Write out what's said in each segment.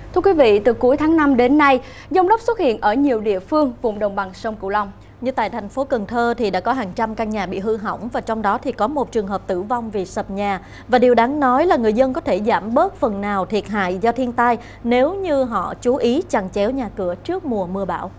Thưa quý vị, từ cuối tháng 5 đến nay, dông lốc xuất hiện ở nhiều địa phương vùng đồng bằng sông Cửu Long. Như tại thành phố Cần Thơ thì đã có hàng trăm căn nhà bị hư hỏng và trong đó thì có một trường hợp tử vong vì sập nhà. Và điều đáng nói là người dân có thể giảm bớt phần nào thiệt hại do thiên tai nếu như họ chú ý chằng chéo nhà cửa trước mùa mưa bão.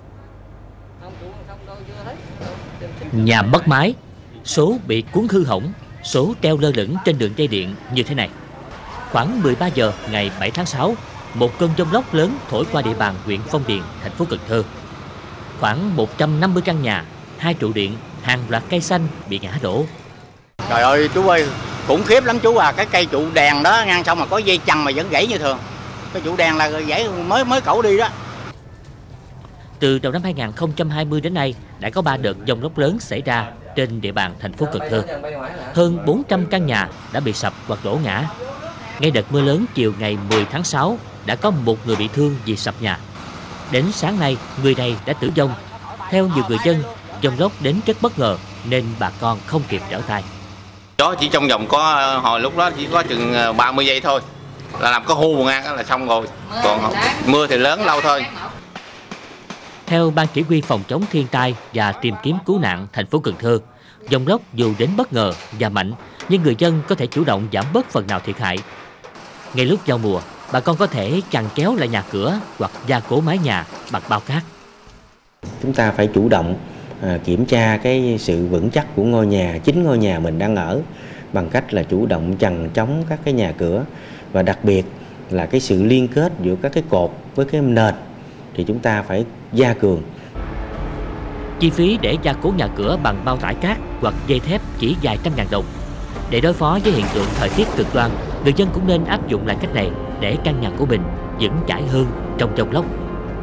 Nhà mất mái, số bị cuốn hư hỏng, số treo lơ lửng trên đường dây điện như thế này. Khoảng 13 giờ ngày 7 tháng 6, một cơn dông lốc lớn thổi qua địa bàn huyện Phong Điền, thành phố Cần Thơ. Khoảng 150 căn nhà, 2 trụ điện, hàng loạt cây xanh bị ngã đổ. Trời ơi chú ơi, khủng khiếp lắm chú à, cái cây trụ đèn đó ngang xong mà có dây chằng mà vẫn gãy như thường. Cái trụ đèn là gãy mới cẩu đi đó. Từ đầu năm 2020 đến nay, đã có 3 đợt dông lốc lớn xảy ra trên địa bàn thành phố Cần Thơ. Hơn 400 căn nhà đã bị sập hoặc đổ ngã. Ngay đợt mưa lớn chiều ngày 10 tháng 6, đã có một người bị thương vì sập nhà. Đến sáng nay, người này đã tử vong. Theo nhiều người dân, dông lốc đến rất bất ngờ nên bà con không kịp trở tay. Đó chỉ trong vòng có hồi lúc đó chỉ có chừng 30 giây thôi, là làm có hu một ngang là xong rồi. Còn mưa thì lớn lâu thôi. Theo Ban Chỉ huy phòng chống thiên tai và tìm kiếm cứu nạn thành phố Cần Thơ, dông lốc dù đến bất ngờ và mạnh, nhưng người dân có thể chủ động giảm bớt phần nào thiệt hại. Ngay lúc giao mùa, bà con có thể chằng chéo lại nhà cửa hoặc gia cố mái nhà bằng bao cát. Chúng ta phải chủ động kiểm tra cái sự vững chắc của ngôi nhà, chính ngôi nhà mình đang ở, bằng cách là chủ động chằng chống các cái nhà cửa, và đặc biệt là cái sự liên kết giữa các cái cột với cái nền thì chúng ta phải gia cường. Chi phí để gia cố nhà cửa bằng bao tải cát hoặc dây thép chỉ vài trăm ngàn đồng. Để đối phó với hiện tượng thời tiết cực đoan, người dân cũng nên áp dụng lại cách này để căn nhà của mình vững chãi hơn trong dông lốc.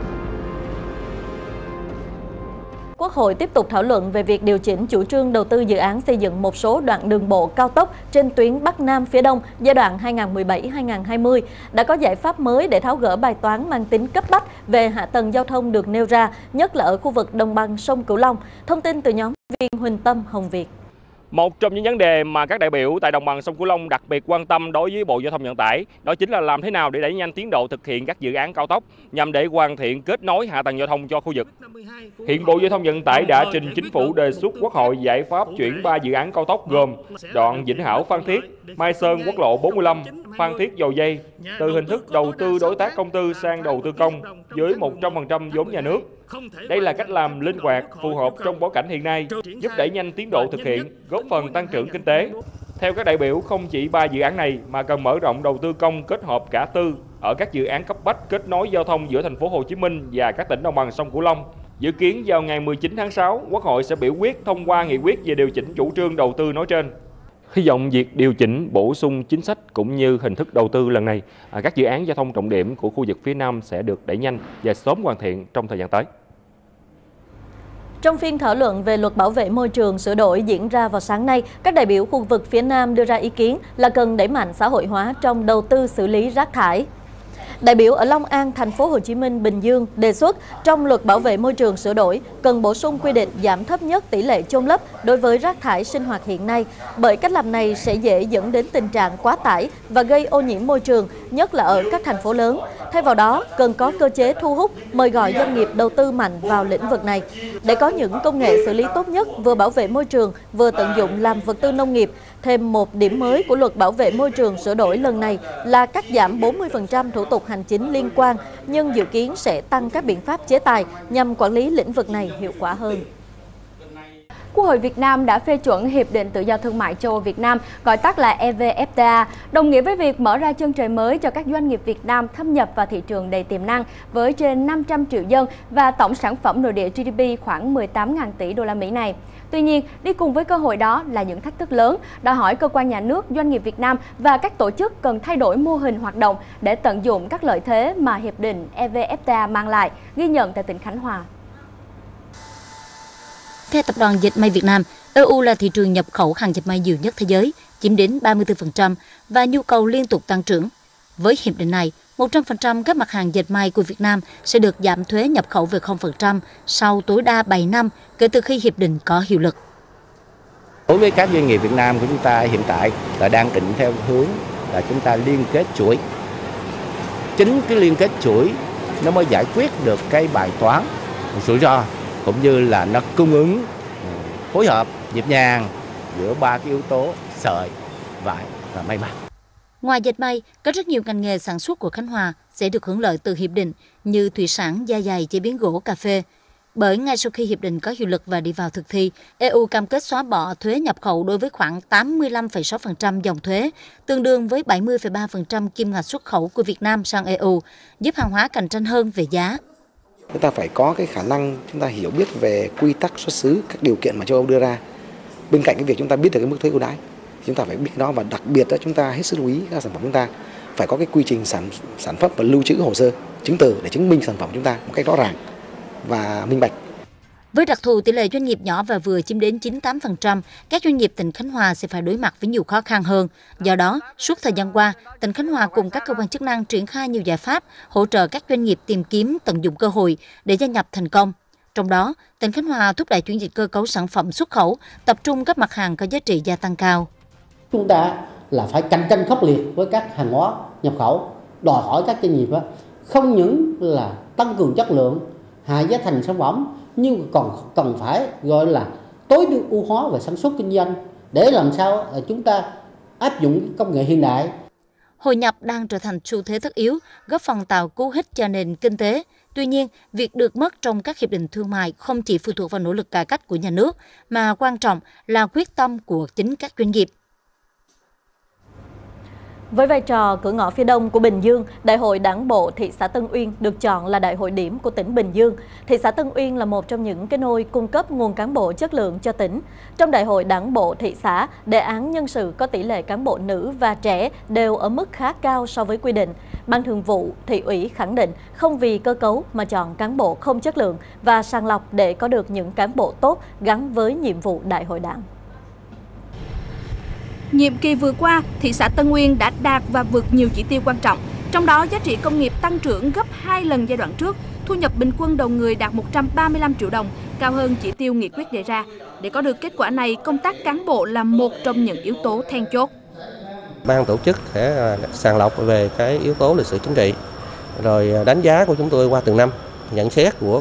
Quốc hội tiếp tục thảo luận về việc điều chỉnh chủ trương đầu tư dự án xây dựng một số đoạn đường bộ cao tốc trên tuyến Bắc Nam phía Đông giai đoạn 2017-2020. Đã có giải pháp mới để tháo gỡ bài toán mang tính cấp bách về hạ tầng giao thông được nêu ra, nhất là ở khu vực đồng bằng sông Cửu Long. Thông tin từ nhóm phóng viên Huỳnh Tâm, Hồng Việt. Một trong những vấn đề mà các đại biểu tại đồng bằng sông Cửu Long đặc biệt quan tâm đối với Bộ Giao thông Vận tải đó chính là làm thế nào để đẩy nhanh tiến độ thực hiện các dự án cao tốc nhằm để hoàn thiện kết nối hạ tầng giao thông cho khu vực. Hiện Bộ Giao thông Vận tải đã trình Chính phủ đề xuất Quốc hội giải pháp chuyển 3 dự án cao tốc gồm đoạn Vĩnh Hảo - Phan Thiết, Mai Sơn - Quốc lộ 45, Phan Thiết - Dầu Giây từ hình thức đầu tư đối tác công tư sang đầu tư công với 100% vốn nhà nước. Đây là cách làm linh hoạt, phù hợp trong bối cảnh hiện nay, giúp đẩy nhanh tiến độ thực hiện, góp phần tăng trưởng kinh tế. Theo các đại biểu, không chỉ 3 dự án này mà cần mở rộng đầu tư công kết hợp cả tư ở các dự án cấp bách kết nối giao thông giữa thành phố Hồ Chí Minh và các tỉnh đồng bằng sông Cửu Long. Dự kiến vào ngày 19 tháng 6, Quốc hội sẽ biểu quyết thông qua nghị quyết về điều chỉnh chủ trương đầu tư nói trên. Hy vọng việc điều chỉnh bổ sung chính sách cũng như hình thức đầu tư lần này, các dự án giao thông trọng điểm của khu vực phía Nam sẽ được đẩy nhanh và sớm hoàn thiện trong thời gian tới. Trong phiên thảo luận về luật bảo vệ môi trường sửa đổi diễn ra vào sáng nay, các đại biểu khu vực phía Nam đưa ra ý kiến là cần đẩy mạnh xã hội hóa trong đầu tư xử lý rác thải. Đại biểu ở Long An, thành phố Hồ Chí Minh, Bình Dương đề xuất trong luật bảo vệ môi trường sửa đổi cần bổ sung quy định giảm thấp nhất tỷ lệ chôn lấp đối với rác thải sinh hoạt hiện nay, bởi cách làm này sẽ dễ dẫn đến tình trạng quá tải và gây ô nhiễm môi trường, nhất là ở các thành phố lớn. Thay vào đó, cần có cơ chế thu hút, mời gọi doanh nghiệp đầu tư mạnh vào lĩnh vực này. Để có những công nghệ xử lý tốt nhất, vừa bảo vệ môi trường, vừa tận dụng làm vật tư nông nghiệp. Thêm một điểm mới của luật bảo vệ môi trường sửa đổi lần này là cắt giảm 40% thủ tục hành chính liên quan, nhưng dự kiến sẽ tăng các biện pháp chế tài nhằm quản lý lĩnh vực này hiệu quả hơn. Quốc hội Việt Nam đã phê chuẩn Hiệp định Tự do Thương mại châu Âu Việt Nam, gọi tắt là EVFTA, đồng nghĩa với việc mở ra chân trời mới cho các doanh nghiệp Việt Nam thâm nhập vào thị trường đầy tiềm năng với trên 500 triệu dân và tổng sản phẩm nội địa GDP khoảng 18.000 tỷ đô la Mỹ này. Tuy nhiên, đi cùng với cơ hội đó là những thách thức lớn, đòi hỏi cơ quan nhà nước, doanh nghiệp Việt Nam và các tổ chức cần thay đổi mô hình hoạt động để tận dụng các lợi thế mà Hiệp định EVFTA mang lại, ghi nhận tại tỉnh Khánh Hòa. Theo Tập đoàn Dệt may Việt Nam, EU là thị trường nhập khẩu hàng dệt may nhiều nhất thế giới, chiếm đến 34% và nhu cầu liên tục tăng trưởng. Với hiệp định này, 100% các mặt hàng dệt may của Việt Nam sẽ được giảm thuế nhập khẩu về 0% sau tối đa 7 năm kể từ khi hiệp định có hiệu lực. Đối với các doanh nghiệp Việt Nam của chúng ta hiện tại là đang định theo hướng là chúng ta liên kết chuỗi. chính cái liên kết chuỗi nó mới giải quyết được cái bài toán rủi ro, cũng như là nó cung ứng phối hợp nhịp nhàng giữa ba cái yếu tố sợi, vải và may mặc. Ngoài dệt may, có rất nhiều ngành nghề sản xuất của Khánh Hòa sẽ được hưởng lợi từ hiệp định như thủy sản, da giày, chế biến gỗ, cà phê. Bởi ngay sau khi hiệp định có hiệu lực và đi vào thực thi, EU cam kết xóa bỏ thuế nhập khẩu đối với khoảng 85,6% dòng thuế, tương đương với 70,3% kim ngạch xuất khẩu của Việt Nam sang EU, giúp hàng hóa cạnh tranh hơn về giá. Chúng ta phải có cái khả năng chúng ta hiểu biết về quy tắc xuất xứ, các điều kiện mà châu Âu đưa ra. Bên cạnh cái việc chúng ta biết được cái mức thuế ưu đãi, chúng ta phải biết nó, và đặc biệt là chúng ta hết sức lưu ý các sản phẩm chúng ta phải có cái quy trình sản xuất và lưu trữ hồ sơ chứng từ để chứng minh sản phẩm chúng ta một cách rõ ràng và minh bạch. Với đặc thù tỷ lệ doanh nghiệp nhỏ và vừa chiếm đến 98%, các doanh nghiệp tỉnh Khánh Hòa sẽ phải đối mặt với nhiều khó khăn hơn. Do đó, suốt thời gian qua, tỉnh Khánh Hòa cùng các cơ quan chức năng triển khai nhiều giải pháp hỗ trợ các doanh nghiệp tìm kiếm tận dụng cơ hội để gia nhập thành công. Trong đó, tỉnh Khánh Hòa thúc đẩy chuyển dịch cơ cấu sản phẩm xuất khẩu, tập trung các mặt hàng có giá trị gia tăng cao. Chúng ta là phải cạnh tranh khốc liệt với các hàng hóa nhập khẩu, đòi hỏi các doanh nghiệp không những là tăng cường chất lượng, hạ giá thành sản phẩm, nhưng còn cần phải gọi là tối ưu hóa về sản xuất kinh doanh để làm sao chúng ta áp dụng công nghệ hiện đại. Hội nhập đang trở thành xu thế tất yếu, góp phần tạo cú hích cho nền kinh tế. Tuy nhiên, việc được mất trong các hiệp định thương mại không chỉ phụ thuộc vào nỗ lực cải cách của nhà nước, mà quan trọng là quyết tâm của chính các doanh nghiệp. Với vai trò cửa ngõ phía đông của Bình Dương, Đại hội Đảng bộ thị xã Tân Uyên được chọn là đại hội điểm của tỉnh Bình Dương. Thị xã Tân Uyên là một trong những cái nôi cung cấp nguồn cán bộ chất lượng cho tỉnh. Trong Đại hội Đảng bộ thị xã, đề án nhân sự có tỷ lệ cán bộ nữ và trẻ đều ở mức khá cao so với quy định. Ban Thường vụ, Thị ủy khẳng định không vì cơ cấu mà chọn cán bộ không chất lượng và sàng lọc để có được những cán bộ tốt gắn với nhiệm vụ Đại hội Đảng. Nhiệm kỳ vừa qua, thị xã Tân Uyên đã đạt và vượt nhiều chỉ tiêu quan trọng. Trong đó, giá trị công nghiệp tăng trưởng gấp 2 lần giai đoạn trước, thu nhập bình quân đầu người đạt 135 triệu đồng, cao hơn chỉ tiêu nghị quyết đề ra. Để có được kết quả này, công tác cán bộ là một trong những yếu tố then chốt. Ban tổ chức sẽ sàng lọc về cái yếu tố lịch sử chính trị, rồi đánh giá của chúng tôi qua từng năm, nhận xét của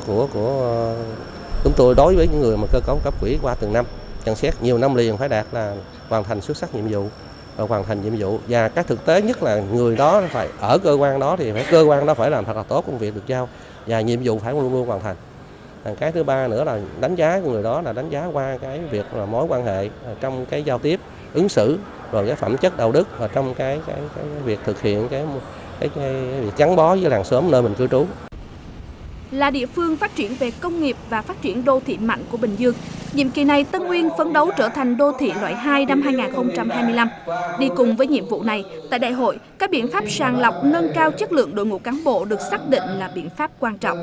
chúng tôi đối với những người mà cơ cấu cấp ủy qua từng năm, nhận xét nhiều năm liền phải đạt là hoàn thành xuất sắc nhiệm vụ, hoàn thành nhiệm vụ, và cái thực tế nhất là người đó phải ở cơ quan đó thì cơ quan đó phải làm thật là tốt công việc được giao và nhiệm vụ phải luôn luôn hoàn thành. Cái thứ ba nữa là đánh giá của người đó là đánh giá qua cái việc là mối quan hệ trong cái giao tiếp, ứng xử, rồi cái phẩm chất đạo đức và trong cái việc thực hiện cái việc gắn bó với làng xóm nơi mình cư trú. Là địa phương phát triển về công nghiệp và phát triển đô thị mạnh của Bình Dương, nhiệm kỳ này Tân Uyên phấn đấu trở thành đô thị loại 2 năm 2025. Đi cùng với nhiệm vụ này, tại đại hội, các biện pháp sàng lọc nâng cao chất lượng đội ngũ cán bộ được xác định là biện pháp quan trọng.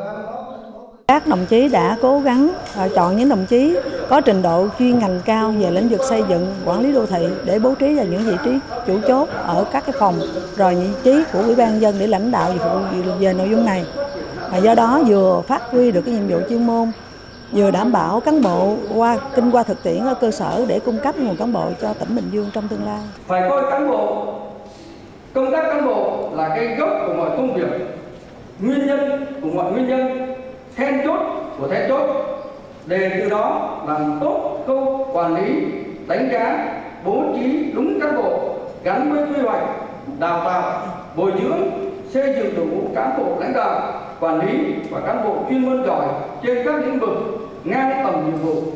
Các đồng chí đã cố gắng chọn những đồng chí có trình độ chuyên ngành cao về lĩnh vực xây dựng, quản lý đô thị để bố trí vào những vị trí chủ chốt ở các cái phòng, rồi vị trí của Ủy ban nhân dân để lãnh đạo về nội dung này. Do đó vừa phát huy được cái nhiệm vụ chuyên môn, vừa đảm bảo cán bộ kinh qua thực tiễn ở cơ sở để cung cấp nguồn cán bộ cho tỉnh Bình Dương trong tương lai. Phải coi cán bộ, công tác cán bộ là cái gốc của mọi công việc, nguyên nhân của mọi nguyên nhân, then chốt của then chốt, để từ đó làm tốt khâu quản lý, đánh giá, bố trí đúng cán bộ gắn với quy hoạch, đào tạo, bồi dưỡng, xây dựng đội ngũ cán bộ lãnh đạo, quản lý và cán bộ chuyên môn giỏi trên các lĩnh vực ngang tầm nhiệm vụ.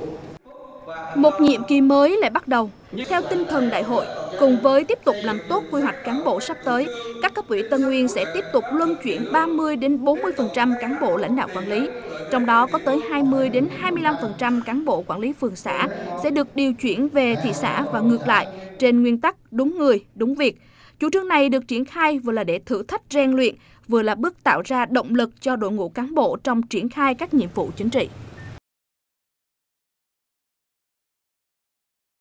Một nhiệm kỳ mới lại bắt đầu. Theo tinh thần đại hội, cùng với tiếp tục làm tốt quy hoạch cán bộ sắp tới, các cấp ủy Tân Uyên sẽ tiếp tục luân chuyển 30 đến 40% cán bộ lãnh đạo quản lý. Trong đó có tới 20 đến 25% cán bộ quản lý phường xã sẽ được điều chuyển về thị xã và ngược lại trên nguyên tắc đúng người, đúng việc. Chủ trương này được triển khai vừa là để thử thách rèn luyện, vừa là bước tạo ra động lực cho đội ngũ cán bộ trong triển khai các nhiệm vụ chính trị.